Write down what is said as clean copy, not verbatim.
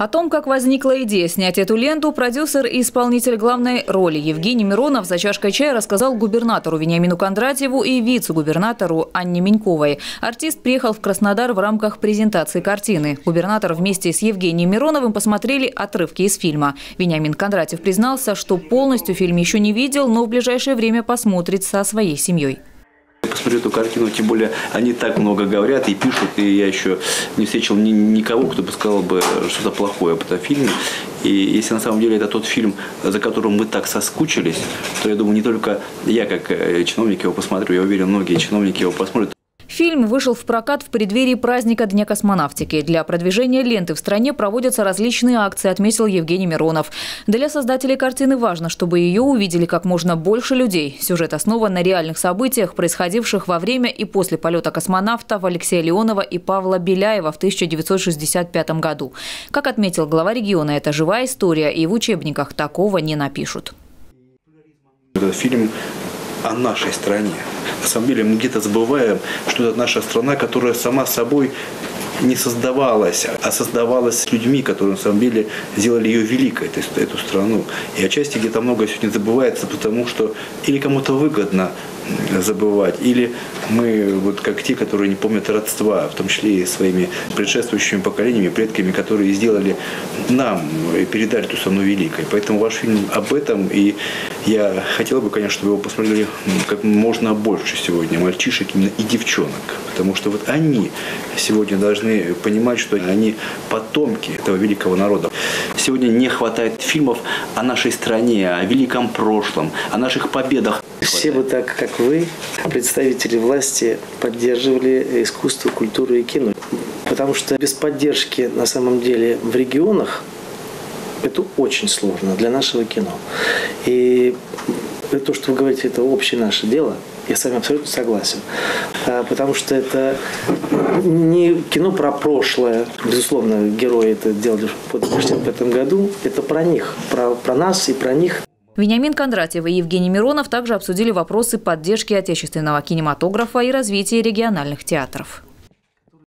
О том, как возникла идея снять эту ленту, продюсер и исполнитель главной роли Евгений Миронов за чашкой чая рассказал губернатору Вениамину Кондратьеву и вице-губернатору Анне Меньковой. Артист приехал в Краснодар в рамках презентации картины. Губернатор вместе с Евгением Мироновым посмотрели отрывки из фильма. Вениамин Кондратьев признался, что полностью фильм еще не видел, но в ближайшее время посмотрит со своей семьей. Посмотрю эту картину, тем более они так много говорят и пишут, и я еще не встретил никого, кто бы сказал бы что-то плохое об этом фильме. И если на самом деле это тот фильм, за которым мы так соскучились, то я думаю, не только я как чиновник его посмотрю, я уверен, многие чиновники его посмотрят. Фильм вышел в прокат в преддверии праздника Дня космонавтики. Для продвижения ленты в стране проводятся различные акции, отметил Евгений Миронов. Для создателей картины важно, чтобы ее увидели как можно больше людей. Сюжет основан на реальных событиях, происходивших во время и после полета космонавтов Алексея Леонова и Павла Беляева в 1965 году. Как отметил глава региона, это живая история, и в учебниках такого не напишут. Этот фильм о нашей стране. На самом деле мы где-то забываем, что это наша страна, которая сама собой не создавалась, а создавалась людьми, которые на самом деле сделали ее великой, эту страну. И отчасти где-то много сегодня забывается, потому что или кому-то выгодно забывать, или мы вот как те, которые не помнят родства, в том числе и своими предшествующими поколениями, предками, которые сделали нам и передали эту страну великой. Поэтому ваш фильм об этом, и я хотел бы, конечно, чтобы его посмотрели как можно больше сегодня мальчишек именно и девчонок, потому что вот они сегодня должны понимать, что они потомки этого великого народа. Сегодня не хватает фильмов о нашей стране, о великом прошлом, о наших победах. Все бы так, как вы, представители власти, поддерживали искусство, культуру и кино. Потому что без поддержки, на самом деле, в регионах это очень сложно для нашего кино. И то, что вы говорите, это общее наше дело. Я с вами абсолютно согласен. Потому что это не кино про прошлое. Безусловно, герои это делали в этом году. Это про них, про нас и про них. Вениамин Кондратьев и Евгений Миронов также обсудили вопросы поддержки отечественного кинематографа и развития региональных театров.